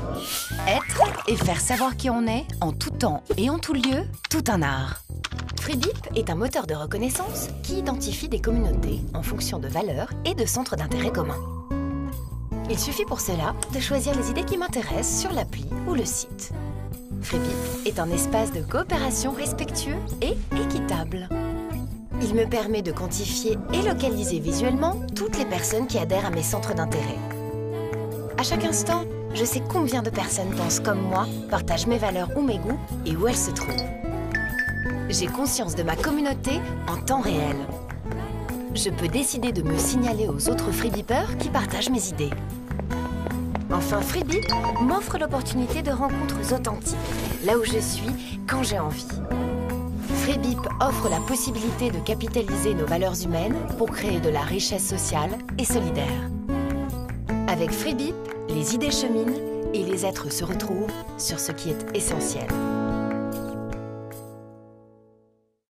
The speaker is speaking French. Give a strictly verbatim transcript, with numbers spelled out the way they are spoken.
Être et faire savoir qui on est, en tout temps et en tout lieu, tout un art. Freebip est un moteur de reconnaissance qui identifie des communautés en fonction de valeurs et de centres d'intérêt communs. Il suffit pour cela de choisir les idées qui m'intéressent sur l'appli ou le site. Freebip est un espace de coopération respectueux et équitable. Il me permet de quantifier et localiser visuellement toutes les personnes qui adhèrent à mes centres d'intérêt. À chaque instant, je sais combien de personnes pensent comme moi, partagent mes valeurs ou mes goûts et où elles se trouvent. J'ai conscience de ma communauté en temps réel. Je peux décider de me signaler aux autres Freebipers qui partagent mes idées. Enfin, Freebip m'offre l'opportunité de rencontres authentiques, là où je suis, quand j'ai envie. Freebip offre la possibilité de capitaliser nos valeurs humaines pour créer de la richesse sociale et solidaire. Avec Freebip, les idées cheminent et les êtres se retrouvent sur ce qui est essentiel.